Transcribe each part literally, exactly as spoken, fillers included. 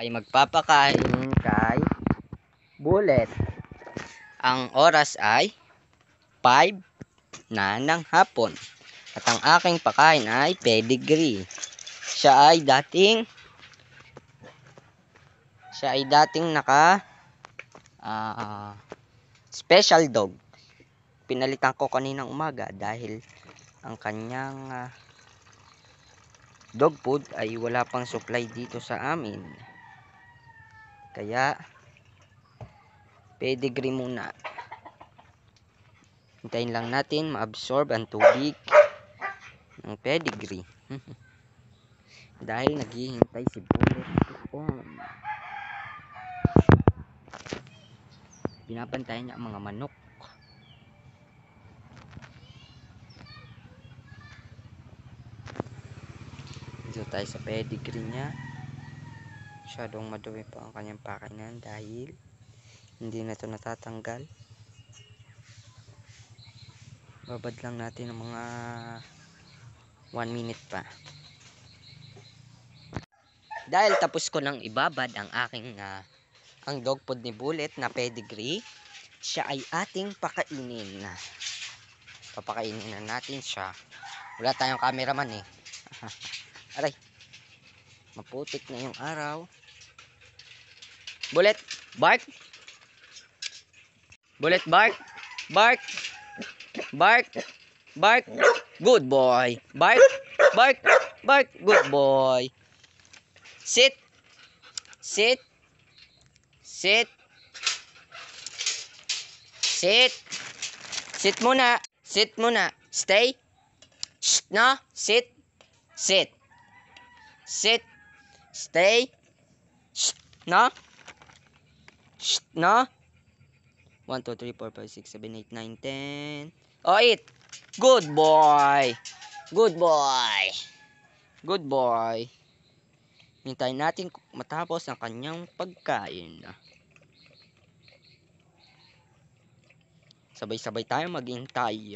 ay magpapakain kay Bullet. Ang oras ay five na ng hapon. At ang aking pakain ay pedigree. Siya ay dating siya ay dating naka uh, special dog. Pinalitan ko kaninang umaga dahil ang kanyang uh, dog food ay wala pang supply dito sa amin. Kaya pedigree muna. Hintayin lang natin ma-absorb ang tubig ng pedigree. Dahil naghihintay si Bullet doon. Binabantayan niya ang mga manok. Dito tayo sa pedigree niya. Masyadong madumi pa ang kanyang pakanan dahil hindi na ito natatanggal. Babad lang natin ng mga one minute pa. Dahil tapos ko nang ibabad ang aking uh, ang dog food ni Bullet na pedigree, siya ay ating pakainin. Papakainin na natin siya. Wala tayong cameraman eh. Aray. Maputik na yung araw. Bullet, bark. Bullet, bark. Bark. Bark. Bark. Good boy. Bark. Bark. Bark. Good boy. Sit. Sit. Sit. Sit. Sit muna. Sit muna. Stay. Shh, no. Sit. Sit. Sit. Stay. Shh, no. Shh, no. one, two, three, four, five, six, seven, eight, nine, ten. Oh, eat. Good boy. Good boy. Good boy. Hintayin natin matapos ang kanyang pagkain. Sabay-sabay tayo maghintay.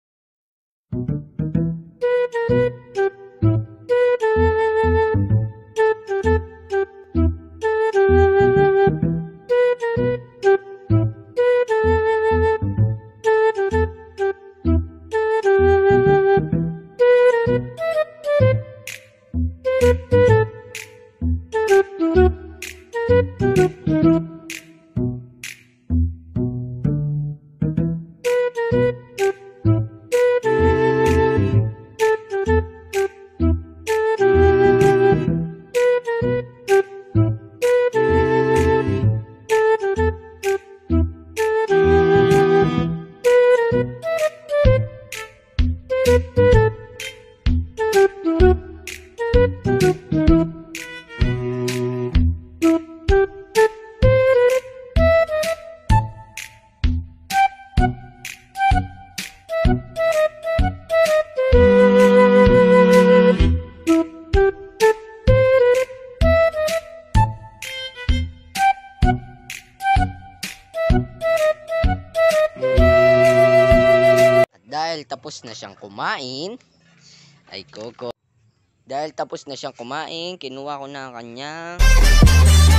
Dahil tapos na siyang kumain, ay koko. Dahil tapos na siyang kumain, kinuha ko na ang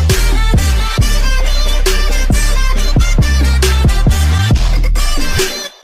kanyang